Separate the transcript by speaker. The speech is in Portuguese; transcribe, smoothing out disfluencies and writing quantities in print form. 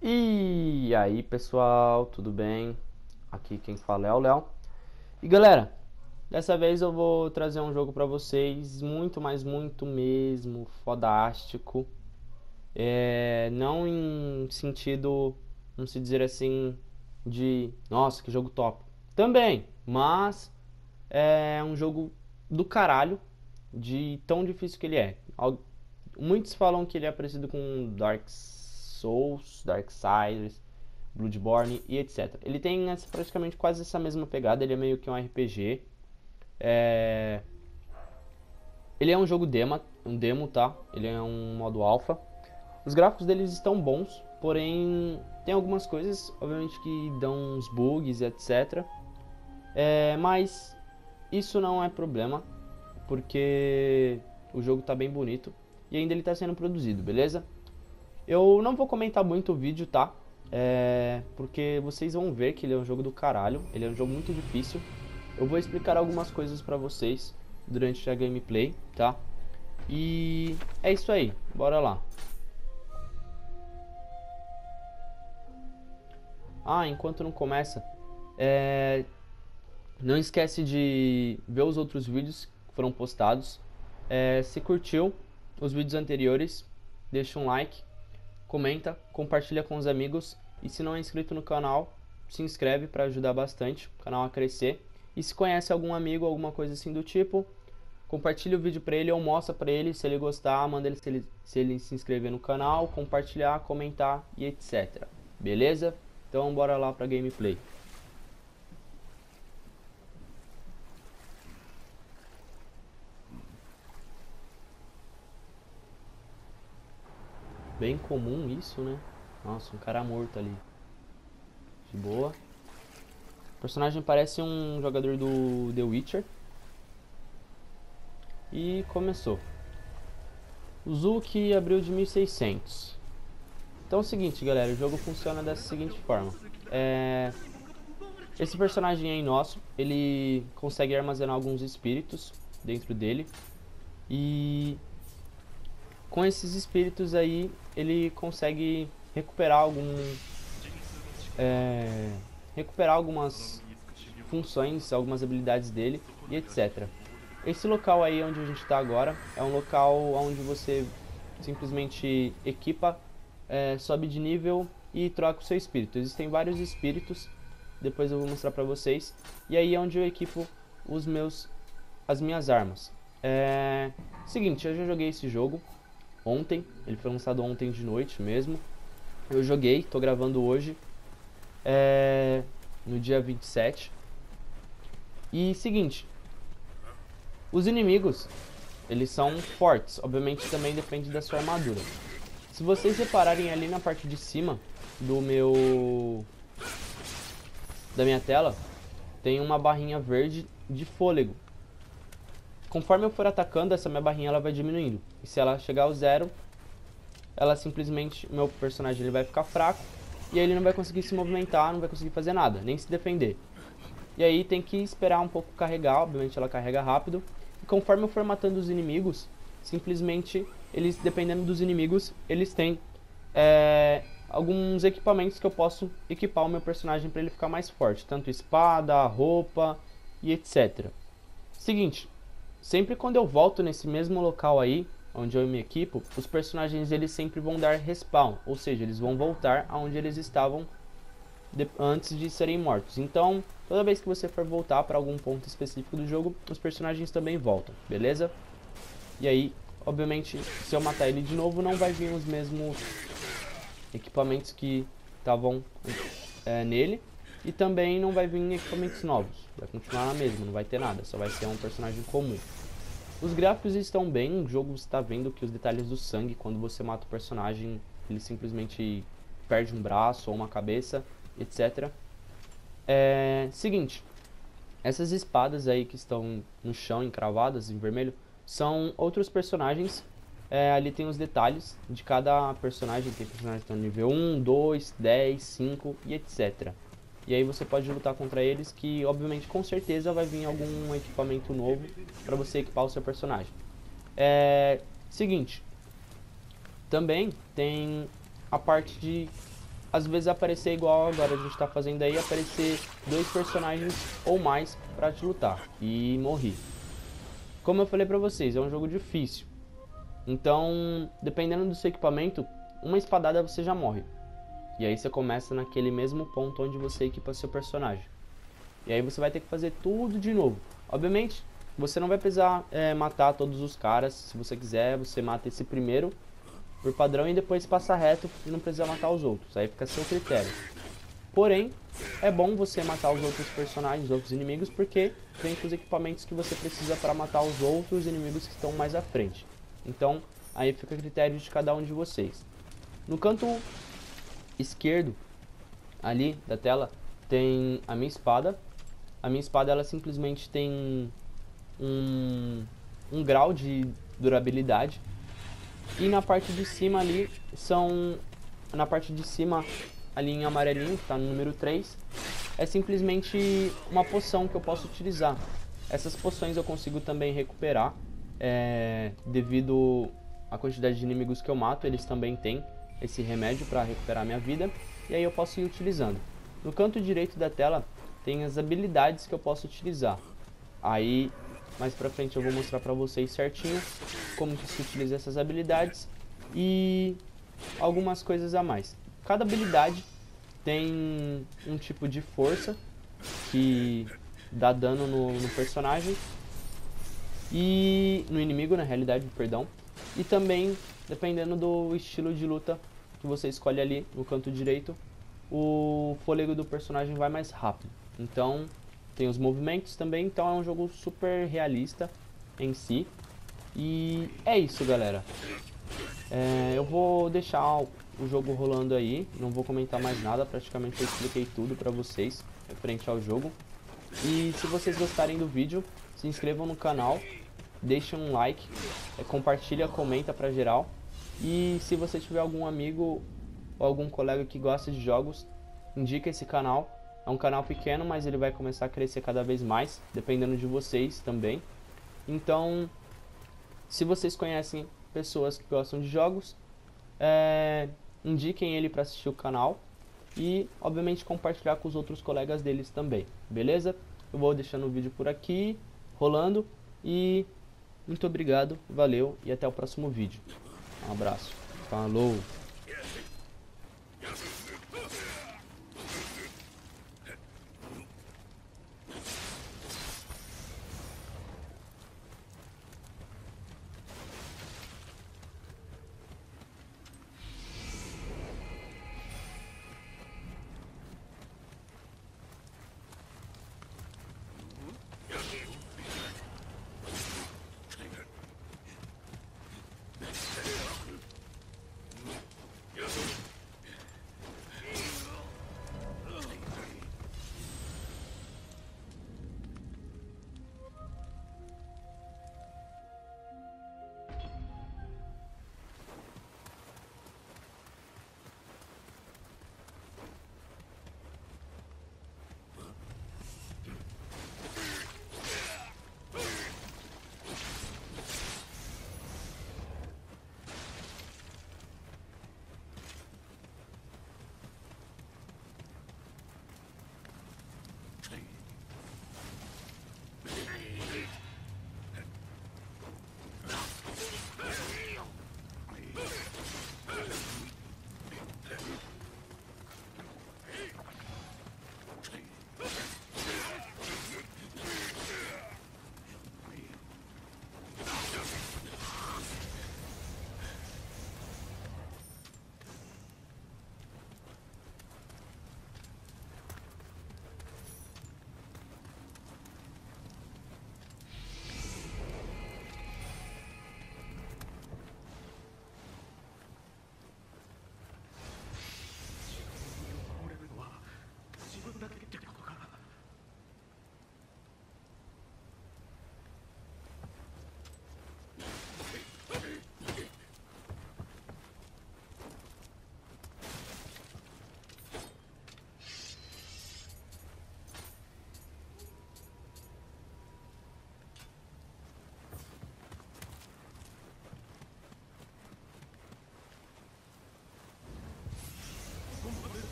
Speaker 1: E aí pessoal, tudo bem? Aqui quem fala é o Léo. E galera, dessa vez eu vou trazer um jogo pra vocês muito, mas muito mesmo fodástico. Não em sentido, vamos se dizer assim, de nossa, que jogo top. Também, mas é um jogo do caralho, de tão difícil que ele é. Muitos falam que ele é parecido com Dark Souls, Darksiders, Bloodborne e etc. Ele tem praticamente quase essa mesma pegada, ele é meio que um RPG. É... Ele é um jogo demo, tá? Ele é um modo alpha. Os gráficos deles estão bons, porém tem algumas coisas, obviamente, que dão uns bugs, etc. Mas isso não é problema, porque o jogo tá bem bonito e ainda ele tá sendo produzido, beleza? Eu não vou comentar muito o vídeo, tá? Porque vocês vão ver que ele é um jogo do caralho, ele é um jogo muito difícil. Eu vou explicar algumas coisas pra vocês durante a gameplay, tá? E é isso aí, bora lá. Enquanto não começa, não esquece de ver os outros vídeos que foram postados. Se curtiu os vídeos anteriores, deixa um like, comenta, compartilha com os amigos e se não é inscrito no canal, se inscreve para ajudar bastante o canal a crescer. E se conhece algum amigo, alguma coisa assim do tipo, compartilha o vídeo para ele ou mostra para ele, se ele gostar, manda ele se ele se inscrever no canal, compartilhar, comentar e etc. Beleza? Então bora lá para gameplay. Bem comum isso, né? Nossa, um cara morto ali. De boa. O personagem parece um jogador do The Witcher. E começou. Uzuki abril de 1600. Então é o seguinte, galera. O jogo funciona dessa seguinte forma. Esse personagem aí nosso, ele consegue armazenar alguns espíritos dentro dele. E com esses espíritos aí, ele consegue recuperar recuperar algumas funções, algumas habilidades dele e etc. Esse local aí onde a gente está agora é um local onde você simplesmente equipa, sobe de nível e troca o seu espírito. Existem vários espíritos, depois eu vou mostrar pra vocês. E aí é onde eu equipo as minhas armas. Seguinte, eu já joguei esse jogo ontem, ele foi lançado ontem de noite mesmo. Eu joguei, tô gravando hoje, no dia 27. E seguinte, os inimigos, eles são fortes, obviamente também depende da sua armadura. Se vocês repararem ali na parte de cima da minha tela, tem uma barrinha verde de fôlego. Conforme eu for atacando, essa minha barrinha ela vai diminuindo. E se ela chegar ao zero, ela simplesmente, meu personagem ele vai ficar fraco. E aí ele não vai conseguir se movimentar, não vai conseguir fazer nada, nem se defender. E aí tem que esperar um pouco carregar, obviamente ela carrega rápido. E conforme eu for matando os inimigos, simplesmente, eles, dependendo dos inimigos, eles têm alguns equipamentos que eu posso equipar o meu personagem para ele ficar mais forte. Tanto espada, roupa e etc. Seguinte, sempre quando eu volto nesse mesmo local aí, onde eu me equipo, os personagens eles sempre vão dar respawn, ou seja, eles vão voltar aonde eles estavam antes de serem mortos. Então, toda vez que você for voltar para algum ponto específico do jogo, os personagens também voltam, beleza? E aí, obviamente, se eu matar ele de novo, não vai vir os mesmos equipamentos que estavam nele. E também não vai vir equipamentos novos, vai continuar na mesma, não vai ter nada, só vai ser um personagem comum. Os gráficos estão bem, o jogo está vendo que os detalhes do sangue, quando você mata o personagem, ele simplesmente perde um braço ou uma cabeça, etc. Seguinte, essas espadas aí que estão no chão, encravadas em vermelho, são outros personagens. Ali tem os detalhes de cada personagem, tem personagens que estão no nível 1, 2, 10, 5 e etc. E aí você pode lutar contra eles que, obviamente, com certeza vai vir algum equipamento novo para você equipar o seu personagem. Seguinte, também tem a parte de às vezes aparecer igual agora a gente tá fazendo aí, aparecer 2 personagens ou mais pra te lutar. E morri. Como eu falei pra vocês, é um jogo difícil. Então, dependendo do seu equipamento, uma espadada você já morre. E aí você começa naquele mesmo ponto onde você equipa seu personagem. E aí você vai ter que fazer tudo de novo. Obviamente, você não vai precisar matar todos os caras. Se você quiser, você mata esse primeiro por padrão e depois passa reto e não precisa matar os outros. Aí fica a seu critério. Porém, é bom você matar os outros personagens, os outros inimigos, porque vem com os equipamentos que você precisa para matar os outros inimigos que estão mais à frente. Então, aí fica a critério de cada um de vocês. No canto esquerdo, ali da tela, tem a minha espada. A minha espada, ela simplesmente tem um grau de durabilidade. E na parte de cima ali, na parte de cima, ali em amarelinho, que tá no número 3, é simplesmente uma poção que eu posso utilizar. Essas poções eu consigo também recuperar, devido à quantidade de inimigos que eu mato, eles também têm esse remédio para recuperar minha vida, e aí eu posso ir utilizando. No canto direito da tela tem as habilidades que eu posso utilizar. Aí mais pra frente eu vou mostrar pra vocês certinho como que se utiliza essas habilidades e algumas coisas a mais. Cada habilidade tem um tipo de força que dá dano no personagem e no inimigo, na realidade, perdão. E também, dependendo do estilo de luta que você escolhe ali no canto direito, o fôlego do personagem vai mais rápido. Então, tem os movimentos também, então é um jogo super realista em si. E é isso, galera. Eu vou deixar o jogo rolando aí, não vou comentar mais nada, praticamente eu expliquei tudo pra vocês referente ao jogo. E se vocês gostarem do vídeo, se inscrevam no canal, deixem um like, compartilha, comenta pra geral. E se você tiver algum amigo ou algum colega que gosta de jogos, indica esse canal. É um canal pequeno, mas ele vai começar a crescer cada vez mais, dependendo de vocês também. Então, se vocês conhecem pessoas que gostam de jogos, indiquem ele para assistir o canal e, obviamente, compartilhar com os outros colegas deles também, beleza? Eu vou deixando o vídeo por aqui, rolando, e muito obrigado, valeu e até o próximo vídeo. Um abraço, falou!